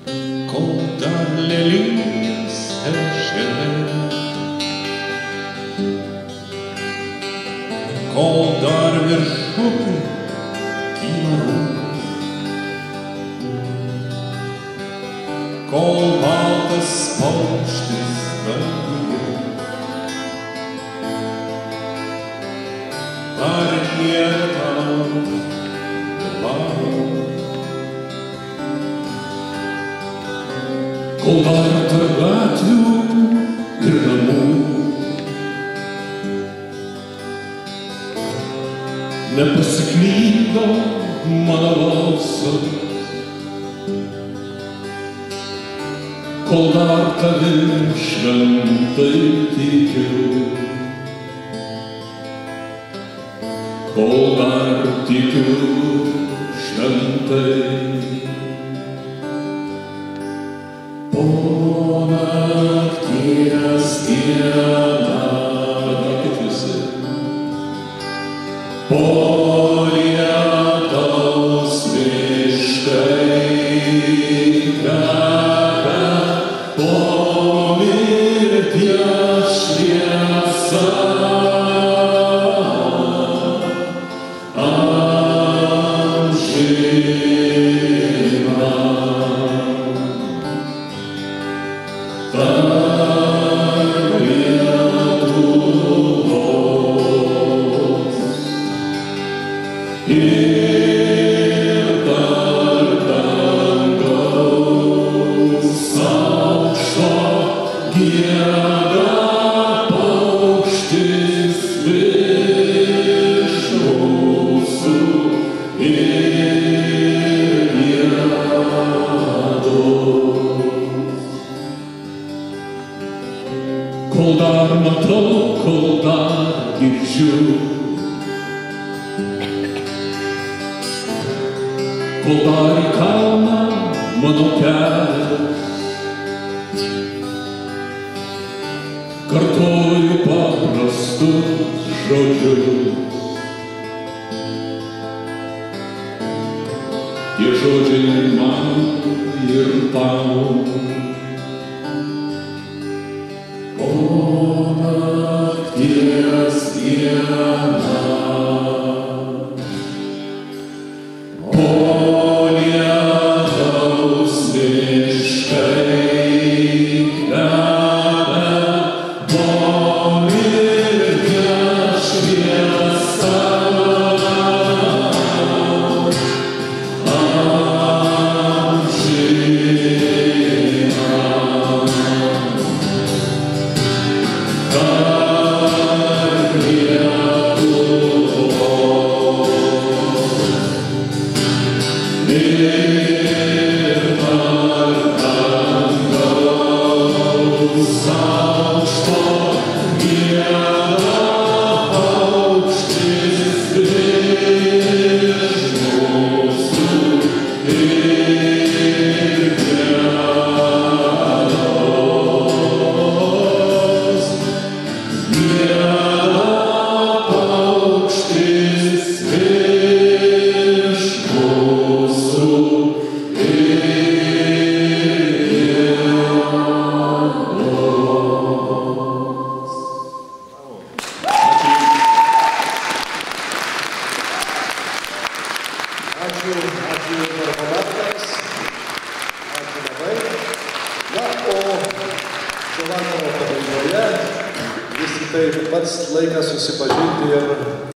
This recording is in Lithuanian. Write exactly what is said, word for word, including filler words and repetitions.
kol dar lelijos ežere, kol dar viršupių kyla rūkas, kol baltas paukštis danguje, dar nėra tau vėlavo. Kol dar tarp gatvių ir namų nepasiklydo mano balsas, kol dar tavim šventai tikiu, kol dar tikiu šventai. Po nakties dieną, kaip visi, po lietaus miškai kvepia, po mirties šviesa. Ir tarp dangaus aukšto gieda paukštis virš mūsų ir giedos. Kol dar matau, kol dar girdžiu, kol dar į kalną mano kelias, kartoju paprastus žodžius. Tie žodžiai man ir tau. Po nakties dieną, Ačiū, ačiū vargonistams, ačiū labai. Na, o šio vakaro pabaigoje vis tik tai pats laikas susipažinti ir